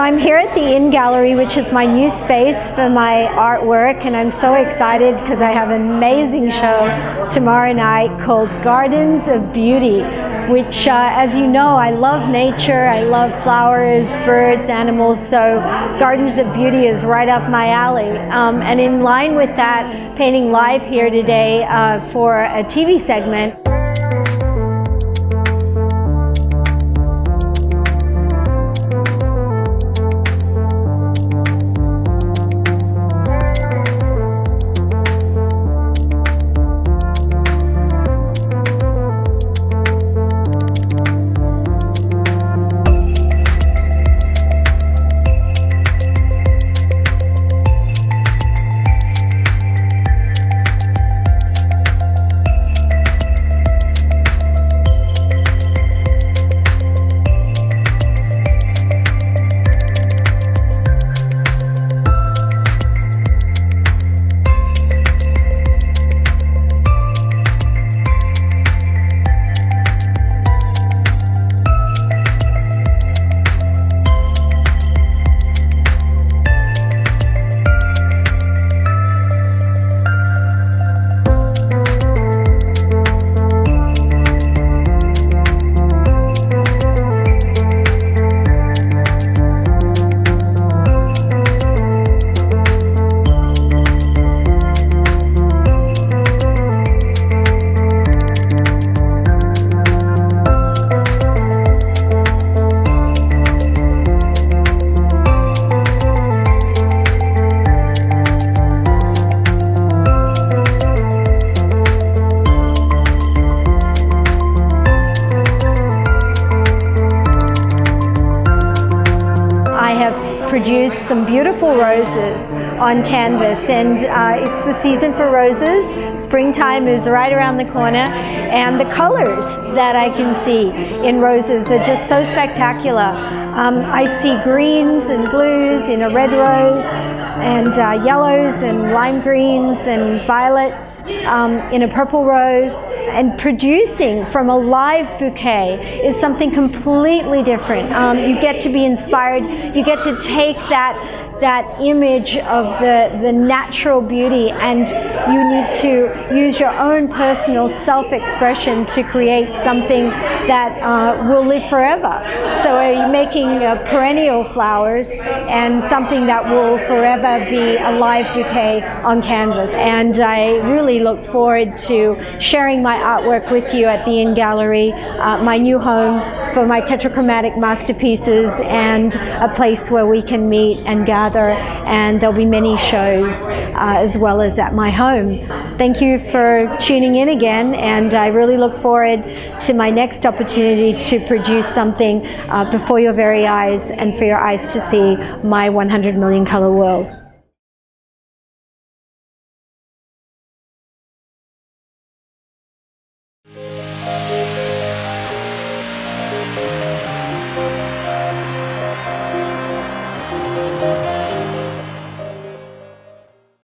I'm here at the In Gallery, which is my new space for my artwork, and I'm so excited because I have an amazing show tomorrow night called Gardens of Beauty, which, as you know, I love nature, I love flowers, birds, animals, so Gardens of Beauty is right up my alley. And in line with that, painting live here today for a TV segment. Produced some beautiful roses on canvas, and it's the season for roses. Springtime is right around the corner, and the colors that I can see in roses are just so spectacular. I see greens and blues in a red rose, and yellows and lime greens and violets in a purple rose. And producing from a live bouquet is something completely different. You get to be inspired, you get to take that image of the natural beauty, and you need to use your own personal self-expression to create something that will live forever. So you're making perennial flowers and something that will forever be a live bouquet on canvas. And I really look forward to sharing my artwork with you at the In Gallery, my new home for my tetrachromatic masterpieces, and a place where we can meet and gather, and there'll be many shows as well as at my home. Thank you for tuning in again, and I really look forward to my next opportunity to produce something before your very eyes and for your eyes to see my 100 million color world.